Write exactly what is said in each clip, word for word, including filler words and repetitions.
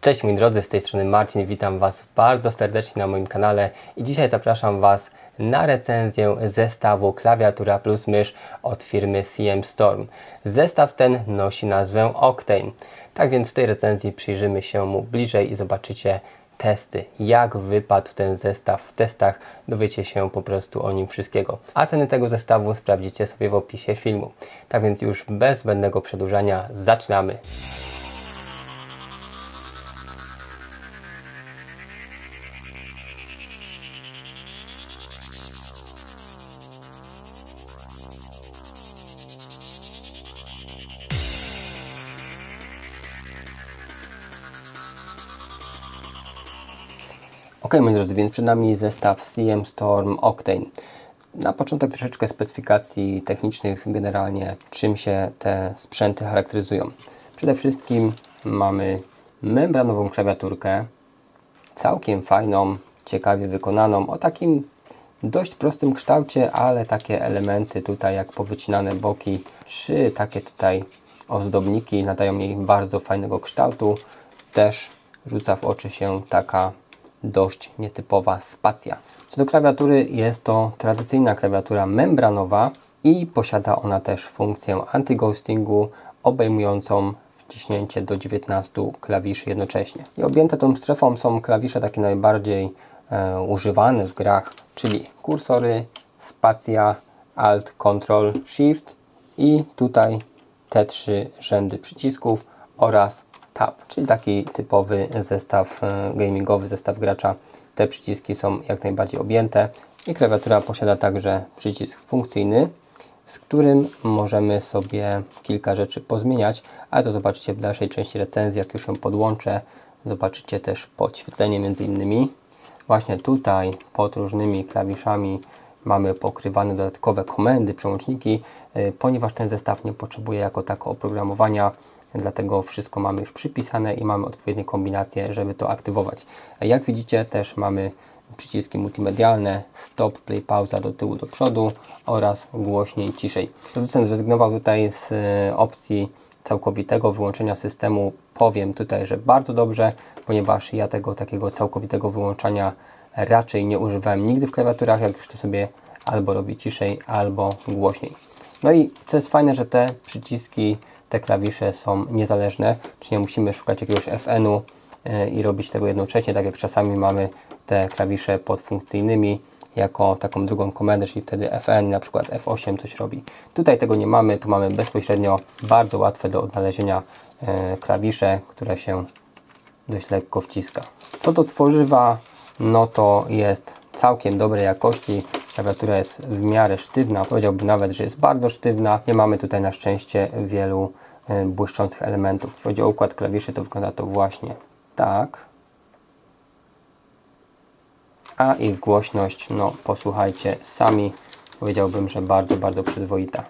Cześć moi drodzy, z tej strony Marcin, witam Was bardzo serdecznie na moim kanale i dzisiaj zapraszam Was na recenzję zestawu klawiatura plus mysz od firmy C M Storm. Zestaw ten nosi nazwę Octane. Tak więc w tej recenzji przyjrzymy się mu bliżej i zobaczycie testy, jak wypadł ten zestaw w testach, dowiecie się po prostu o nim wszystkiego. A ceny tego zestawu sprawdzicie sobie w opisie filmu. Tak więc już bez zbędnego przedłużania zaczynamy. Ok, moi drodzy, więc przed nami zestaw C M Storm Octane. Na początek troszeczkę specyfikacji technicznych, generalnie czym się te sprzęty charakteryzują. Przede wszystkim mamy membranową klawiaturkę, całkiem fajną, ciekawie wykonaną, o takim dość prostym kształcie, ale takie elementy tutaj jak powycinane boki, trzy takie tutaj ozdobniki nadają jej bardzo fajnego kształtu. Też rzuca w oczy się taka dość nietypowa spacja. Co do klawiatury, jest to tradycyjna klawiatura membranowa i posiada ona też funkcję anti-ghostingu obejmującą wciśnięcie do dziewiętnastu klawiszy jednocześnie. I objęte tą strefą są klawisze takie najbardziej e, używane w grach, czyli kursory, spacja, alt, control, shift i tutaj te trzy rzędy przycisków oraz Tab, czyli taki typowy zestaw gamingowy, zestaw gracza. Te przyciski są jak najbardziej objęte i klawiatura posiada także przycisk funkcyjny, z którym możemy sobie kilka rzeczy pozmieniać, ale to zobaczycie w dalszej części recenzji, jak już ją podłączę. Zobaczycie też podświetlenie między innymi. Właśnie tutaj pod różnymi klawiszami mamy pokrywane dodatkowe komendy, przełączniki, ponieważ ten zestaw nie potrzebuje jako tako oprogramowania. Dlatego wszystko mamy już przypisane i mamy odpowiednie kombinacje, żeby to aktywować. Jak widzicie, też mamy przyciski multimedialne, stop, play, pauza do tyłu, do przodu oraz głośniej, ciszej. Producent zrezygnował tutaj z opcji całkowitego wyłączenia systemu. Powiem tutaj, że bardzo dobrze, ponieważ ja tego takiego całkowitego wyłączania raczej nie używałem nigdy w klawiaturach, jak już to sobie albo robi ciszej, albo głośniej. No i co jest fajne, że te przyciski, te klawisze są niezależne, czyli nie musimy szukać jakiegoś F N-u i robić tego jednocześnie, tak jak czasami mamy te klawisze podfunkcyjnymi jako taką drugą komendę, czyli wtedy F N, na przykład F osiem coś robi. Tutaj tego nie mamy, tu mamy bezpośrednio bardzo łatwe do odnalezienia klawisze, które się dość lekko wciska. Co do tworzywa, no to jest całkiem dobrej jakości. Klawiatura jest w miarę sztywna, powiedziałbym nawet, że jest bardzo sztywna. Nie mamy tutaj na szczęście wielu y, błyszczących elementów. Jeśli chodzi o układ klawiszy, to wygląda to właśnie tak. A ich głośność, no posłuchajcie sami, powiedziałbym, że bardzo, bardzo przyzwoita.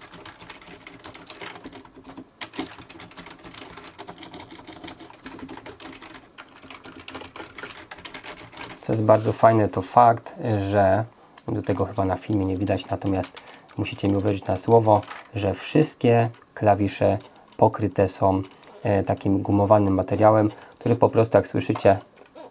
Co jest bardzo fajne, to fakt, że do tego chyba na filmie nie widać, natomiast musicie mi uwierzyć na słowo, że wszystkie klawisze pokryte są e, takim gumowanym materiałem, który po prostu, jak słyszycie,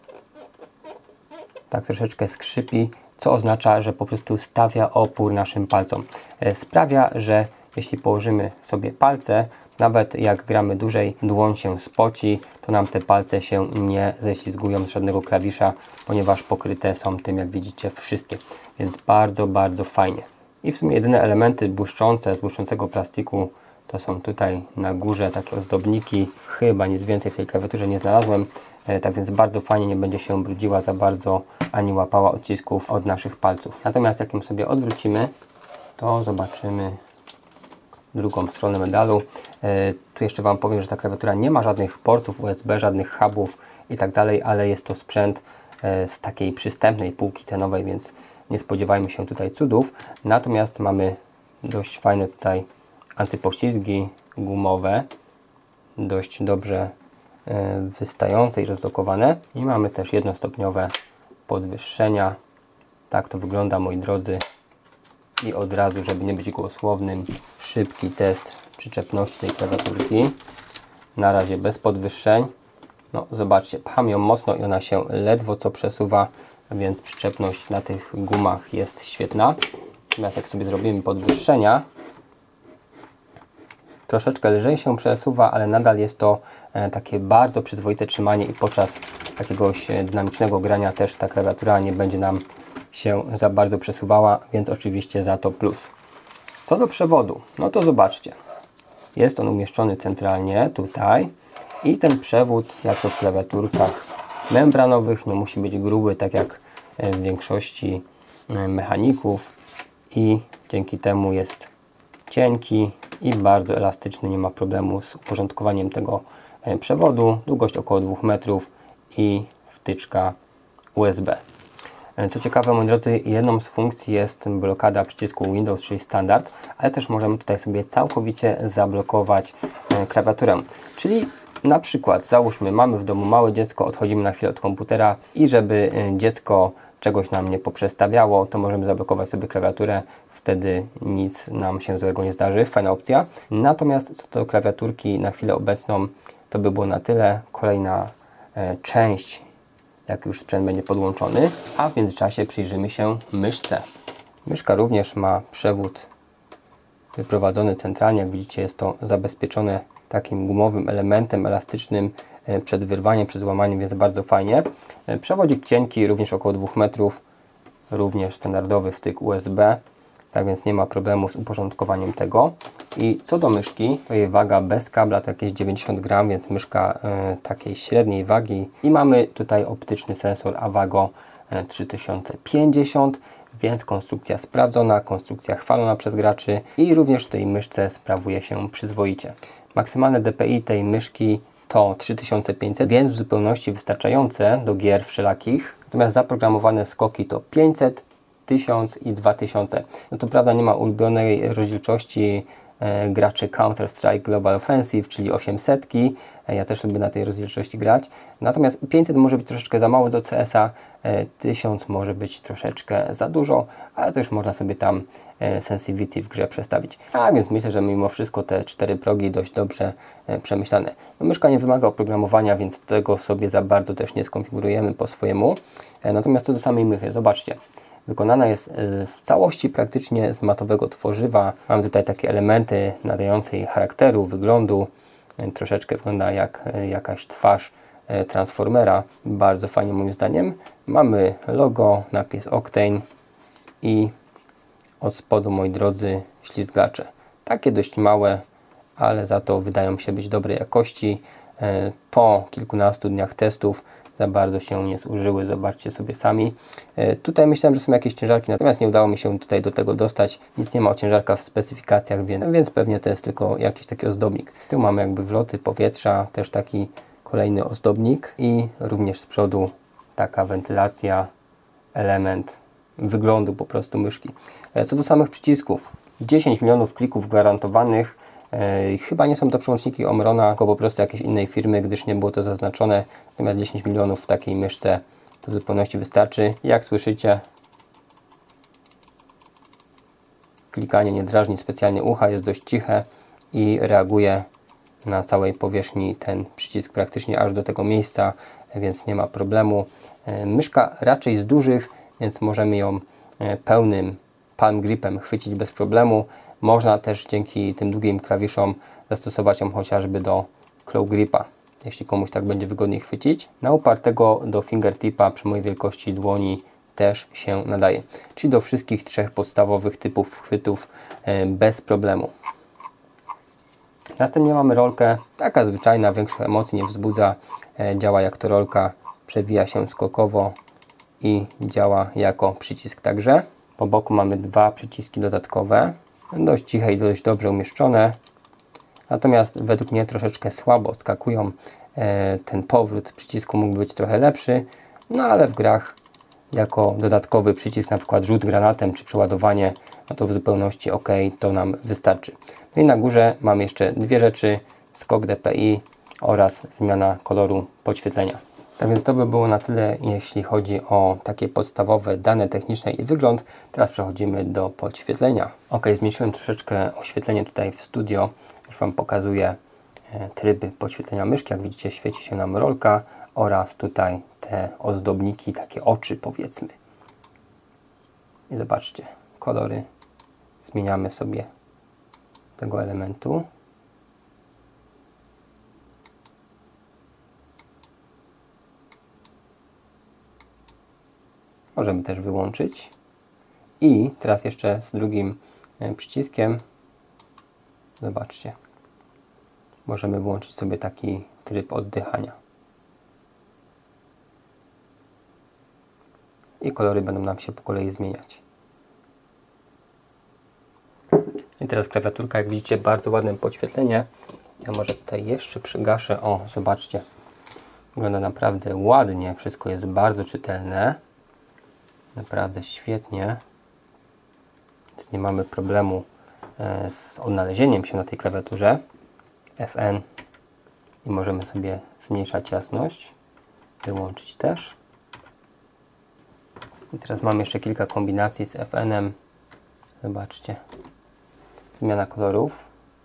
tak troszeczkę skrzypi, co oznacza, że po prostu stawia opór naszym palcom. E, sprawia, że jeśli położymy sobie palce, nawet jak gramy dłużej, dłoń się spoci, to nam te palce się nie ześlizgują z żadnego klawisza, ponieważ pokryte są tym, jak widzicie, wszystkie. Więc bardzo, bardzo fajnie. I w sumie jedyne elementy błyszczące z błyszczącego plastiku to są tutaj na górze takie ozdobniki. Chyba nic więcej w tej klawiaturze nie znalazłem. E, tak więc bardzo fajnie, nie będzie się brudziła za bardzo, ani łapała odcisków od naszych palców. Natomiast jak ją sobie odwrócimy, to zobaczymy drugą stronę medalu. E, tu jeszcze Wam powiem, że ta klawiatura nie ma żadnych portów U S B, żadnych hubów i tak dalej, ale jest to sprzęt e, z takiej przystępnej półki cenowej, więc nie spodziewajmy się tutaj cudów. Natomiast mamy dość fajne tutaj antypoślizgi gumowe, dość dobrze e, wystające i rozlokowane i mamy też jednostopniowe podwyższenia. Tak to wygląda, moi drodzy. I od razu, żeby nie być gołosłownym, szybki test przyczepności tej klawiaturki. Na razie bez podwyższeń. No zobaczcie, pcham ją mocno i ona się ledwo co przesuwa, więc przyczepność na tych gumach jest świetna. Natomiast jak sobie zrobimy podwyższenia, troszeczkę lżej się przesuwa, ale nadal jest to e, takie bardzo przyzwoite trzymanie i podczas jakiegoś dynamicznego grania też ta klawiatura nie będzie nam się za bardzo przesuwała, więc oczywiście za to plus. Co do przewodu, no to zobaczcie. Jest on umieszczony centralnie tutaj i ten przewód, jak to w klawiaturkach membranowych, nie musi być gruby, tak jak w większości mechaników i dzięki temu jest cienki i bardzo elastyczny, nie ma problemu z uporządkowaniem tego przewodu. Długość około dwóch metrów i wtyczka U S B. Co ciekawe, moi drodzy, jedną z funkcji jest blokada przycisku Windows, czyli standard, ale też możemy tutaj sobie całkowicie zablokować klawiaturę. Czyli na przykład, załóżmy, mamy w domu małe dziecko, odchodzimy na chwilę od komputera i żeby dziecko czegoś nam nie poprzestawiało, to możemy zablokować sobie klawiaturę, wtedy nic nam się złego nie zdarzy, fajna opcja. Natomiast co do klawiaturki na chwilę obecną, to by było na tyle. Kolejna e, część, jak już sprzęt będzie podłączony, a w międzyczasie przyjrzymy się myszce. Myszka również ma przewód wyprowadzony centralnie, jak widzicie jest to zabezpieczone takim gumowym elementem elastycznym przed wyrwaniem, przed złamaniem, więc bardzo fajnie. Przewodzik cienki, również około dwóch metrów, również standardowy wtyk U S B, tak więc nie ma problemu z uporządkowaniem tego. I co do myszki, to jej waga bez kabla to jakieś dziewięćdziesiąt gramów, więc myszka y, takiej średniej wagi. I mamy tutaj optyczny sensor Avago trzy tysiące pięćdziesiąt, więc konstrukcja sprawdzona, konstrukcja chwalona przez graczy i również w tej myszce sprawuje się przyzwoicie. Maksymalne D P I tej myszki to trzy tysiące pięćset, więc w zupełności wystarczające do gier wszelakich. Natomiast zaprogramowane skoki to pięćset, tysiąc i dwa tysiące. No to prawda nie ma ulubionej rozdzielczości e, graczy Counter-Strike Global Offensive, czyli osiemset. E, ja też lubię na tej rozdzielczości grać. Natomiast pięćset może być troszeczkę za mało do C S a, e, tysiąc może być troszeczkę za dużo, ale to już można sobie tam e, sensitivity w grze przestawić. A więc myślę, że mimo wszystko te cztery progi dość dobrze e, przemyślane. No, myszka nie wymaga oprogramowania, więc tego sobie za bardzo też nie skonfigurujemy po swojemu. E, natomiast co do samej mychy, zobaczcie. Wykonana jest w całości praktycznie z matowego tworzywa. Mamy tutaj takie elementy nadające jej charakteru, wyglądu. Troszeczkę wygląda jak jakaś twarz Transformera. Bardzo fajnie moim zdaniem. Mamy logo, napis Octane i od spodu, moi drodzy, ślizgacze. Takie dość małe, ale za to wydają się być dobrej jakości. Po kilkunastu dniach testów za bardzo się nie zużyły, zobaczcie sobie sami. E, tutaj myślałem, że są jakieś ciężarki, natomiast nie udało mi się tutaj do tego dostać. Nic nie ma o ciężarkach w specyfikacjach, więc, więc pewnie to jest tylko jakiś taki ozdobnik. Z tyłu mamy jakby wloty powietrza, też taki kolejny ozdobnik i również z przodu taka wentylacja, element wyglądu po prostu myszki. E, co do samych przycisków, dziesięć milionów klików gwarantowanych. E, chyba nie są to przełączniki Omrona, tylko po prostu jakiejś innej firmy, gdyż nie było to zaznaczone. Natomiast dziesięć milionów w takiej myszce to w zupełności wystarczy. Jak słyszycie, klikanie nie drażni specjalnie ucha, jest dość ciche i reaguje na całej powierzchni ten przycisk praktycznie aż do tego miejsca, więc nie ma problemu. E, myszka raczej z dużych, więc możemy ją e, pełnym palm gripem chwycić bez problemu. Można też dzięki tym długim klawiszom zastosować ją chociażby do claw gripa, jeśli komuś tak będzie wygodniej chwycić. Na upartego do fingertipa przy mojej wielkości dłoni też się nadaje, czyli do wszystkich trzech podstawowych typów chwytów e, bez problemu. Następnie mamy rolkę, taka zwyczajna, większych emocji nie wzbudza, e, działa jak to rolka, przewija się skokowo i działa jako przycisk także. Po boku mamy dwa przyciski dodatkowe, dość ciche i dość dobrze umieszczone, natomiast według mnie troszeczkę słabo skakują. E, ten powrót przycisku mógłby być trochę lepszy, no ale w grach jako dodatkowy przycisk, na przykład rzut granatem czy przeładowanie, no to w zupełności ok, to nam wystarczy. No i na górze mam jeszcze dwie rzeczy, skok D P I oraz zmiana koloru podświetlenia. Tak więc to by było na tyle, jeśli chodzi o takie podstawowe dane techniczne i wygląd. Teraz przechodzimy do podświetlenia. Ok, zmniejszyłem troszeczkę oświetlenie tutaj w studio, już Wam pokazuję tryby podświetlenia myszki. Jak widzicie, świeci się nam rolka oraz tutaj te ozdobniki, takie oczy powiedzmy. I zobaczcie, kolory zmieniamy sobie tego elementu. Możemy też wyłączyć. I teraz jeszcze z drugim przyciskiem, zobaczcie, możemy włączyć sobie taki tryb oddychania. I kolory będą nam się po kolei zmieniać. I teraz klawiaturka, jak widzicie, bardzo ładne podświetlenie. Ja może tutaj jeszcze przygaszę. O, zobaczcie. Wygląda naprawdę ładnie. Wszystko jest bardzo czytelne. Naprawdę świetnie. Więc nie mamy problemu e, z odnalezieniem się na tej klawiaturze. F N. I możemy sobie zmniejszać jasność. Wyłączyć też. I teraz mam jeszcze kilka kombinacji z F N-em. Zobaczcie. Zmiana kolorów.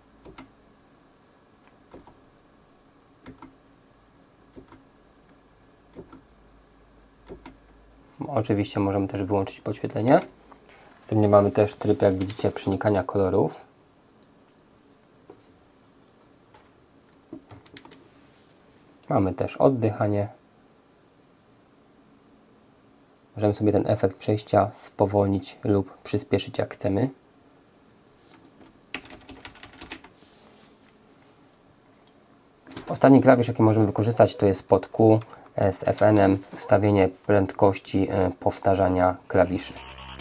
Oczywiście możemy też wyłączyć podświetlenie. Z tym nie mamy też tryb, jak widzicie, przenikania kolorów. Mamy też oddychanie. Możemy sobie ten efekt przejścia spowolnić lub przyspieszyć, jak chcemy. Ostatni klawisz, jaki możemy wykorzystać, to jest pod Q z F N-em, ustawienie prędkości powtarzania klawiszy.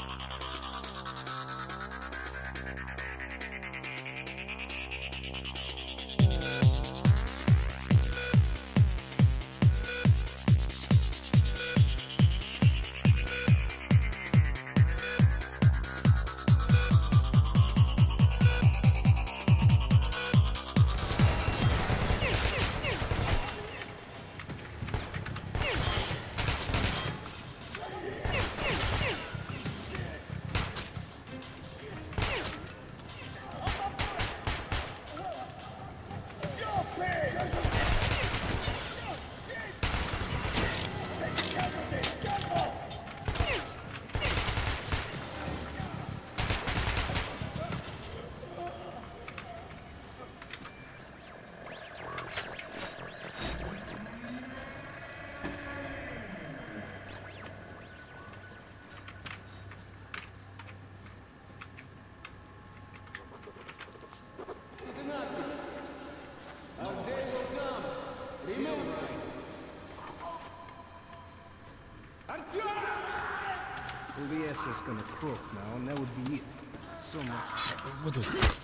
O B S was gonna croak now, and that would be it. So much. What was it?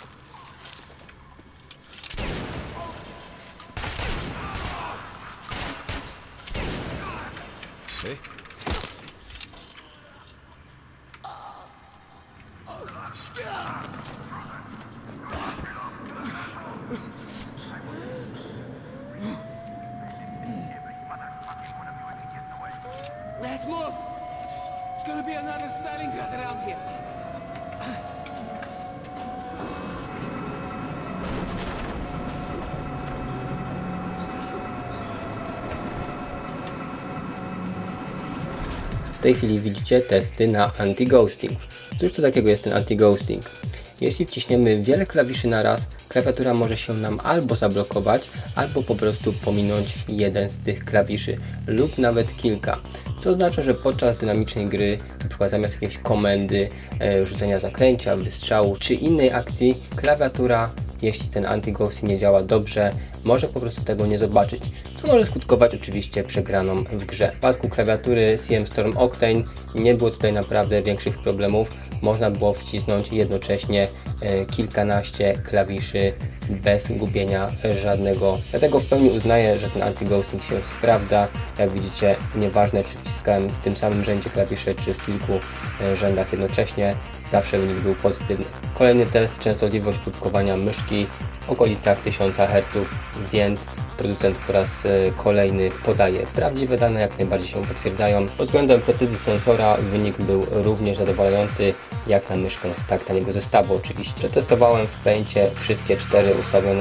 Hey? Let's move! It's gonna be another Stalingrad around here. W tej chwili widzicie testy na anti-ghosting. Cóż to takiego jest ten anti-ghosting? Jeśli wciśniemy wiele klawiszy na raz, klawiatura może się nam albo zablokować, albo po prostu pominąć jeden z tych klawiszy lub nawet kilka. Co oznacza, że podczas dynamicznej gry, np. zamiast jakiejś komendy, e, rzucenia zaklęcia, wystrzału czy innej akcji, klawiatura, jeśli ten anti-ghosting nie działa dobrze, może po prostu tego nie zobaczyć, co może skutkować oczywiście przegraną w grze. W przypadku klawiatury C M Storm Octane nie było tutaj naprawdę większych problemów. Można było wcisnąć jednocześnie e, kilkanaście klawiszy bez gubienia żadnego. Dlatego w pełni uznaję, że ten anti-ghosting się sprawdza. Jak widzicie, nieważne czy wciskałem w tym samym rzędzie klawisze, czy w kilku e, rzędach jednocześnie, zawsze wynik był pozytywny. Kolejny test, częstotliwość próbkowania myszki w okolicach tysiąc herców, więc producent po raz kolejny podaje prawdziwe dane, jak najbardziej się potwierdzają. Pod względem precyzji sensora wynik był również zadowalający, jak na myszkę z tak taniego zestawu oczywiście. Przetestowałem w Paincie wszystkie cztery ustawione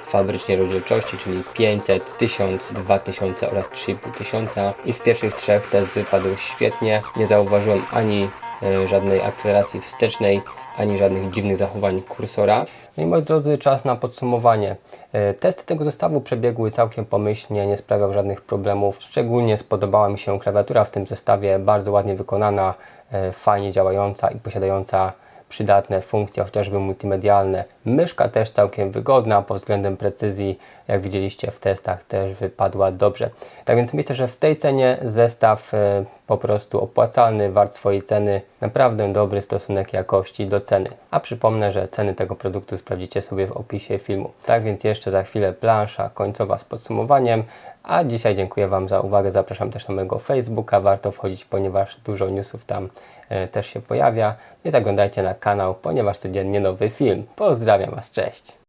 fabrycznej rozdzielczości, czyli pięćset, tysiąc, dwa tysiące oraz trzy i pół tysiąca i w pierwszych trzech test wypadł świetnie. Nie zauważyłem ani e, żadnej akceleracji wstecznej, ani żadnych dziwnych zachowań kursora. No i moi drodzy, czas na podsumowanie. E, testy tego zestawu przebiegły całkiem pomyślnie, nie sprawiał żadnych problemów. Szczególnie spodobała mi się klawiatura w tym zestawie, bardzo ładnie wykonana, e, fajnie działająca i posiadająca przydatne funkcje, chociażby multimedialne. Myszka też całkiem wygodna pod względem precyzji, jak widzieliście w testach też wypadła dobrze. Tak więc myślę, że w tej cenie zestaw e, po prostu opłacalny, wart swojej ceny, naprawdę dobry stosunek jakości do ceny. A przypomnę, że ceny tego produktu sprawdzicie sobie w opisie filmu. Tak więc jeszcze za chwilę plansza końcowa z podsumowaniem, a dzisiaj dziękuję Wam za uwagę. Zapraszam też na mojego Facebooka, warto wchodzić, ponieważ dużo newsów tam e, też się pojawia. I zaglądajcie na kanał, ponieważ codziennie nowy film. Pozdrawiam Was, cześć!